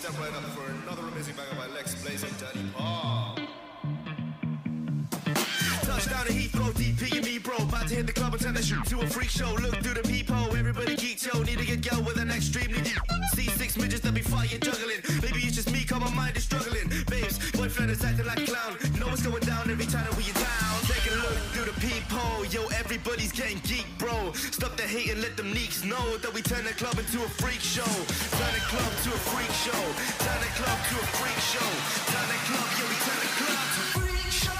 step right up for another amazing banger by Lex Blaze and Danny Paul. Touchdown to Heathrow, DP and me, bro. About to hit the club and turn that shit to a freak show. Look through the peephole, everybody geek, yo. Need to get girl with an extremely deep. See 6 midgets that be fighting, juggling. Maybe it's just me, cause my mind is struggling. Babes, boyfriend is acting like a clown. Know what's going down every time that we are down. Take a look through the peephole, yo. Everybody's getting geek, bro. Stop the hate and let them neeks know that we turn the club into a freak show. Turn the club to a freak show. Turn the club to a freak show. Turn the club, yo, we turn the club to a freak show.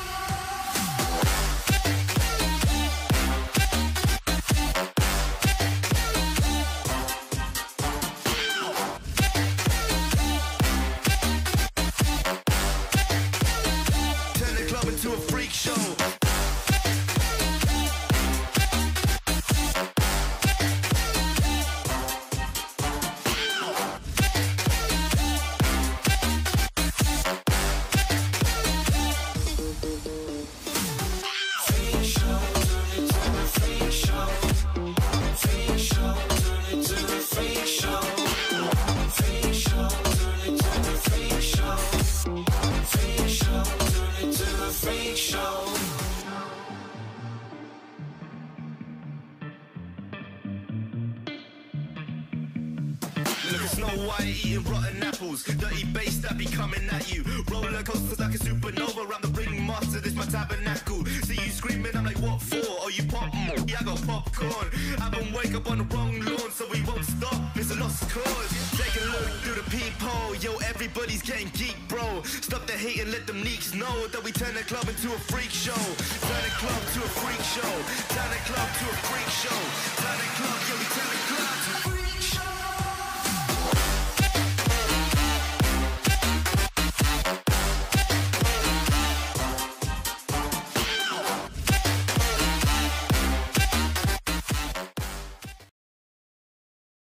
To a freak show. Look at Snow White eating rotten apples. Dirty bass that be coming at you. Roller coasters like a supernova. Around the ring master, this my tabernacle. See you screaming, I'm like, what for? Oh, you pop? Yeah, I got popcorn. Haven't wake up on the wrong lawn, so we won't stop. It's a lost cause. Take a look through the peephole. Yo, everybody's getting geek, bro. Stop the hate and let them neeks know that we turn the club into a freak show. Turn the club to a freak show. Turn the club to a freak show. Turn the club, yeah, we turn the club.